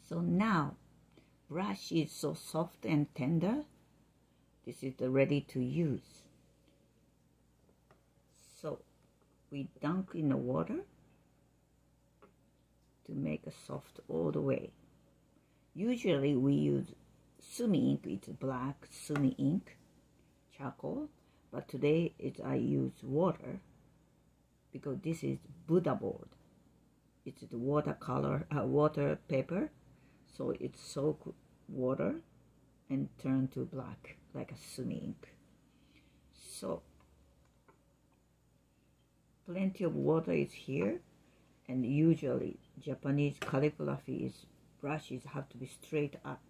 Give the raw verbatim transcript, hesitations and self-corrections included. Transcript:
So now, brush is so soft and tender. This is the ready to use. So we dunk in the water to make it soft all the way. Usually we use sumi ink. It's black sumi ink, charcoal. But today it, I use water because this is Buddha board. It's the watercolor, uh, water paper. So it soak water and turn to black like a sumi ink. So plenty of water is here, and usually Japanese calligraphy is brushes have to be straight up.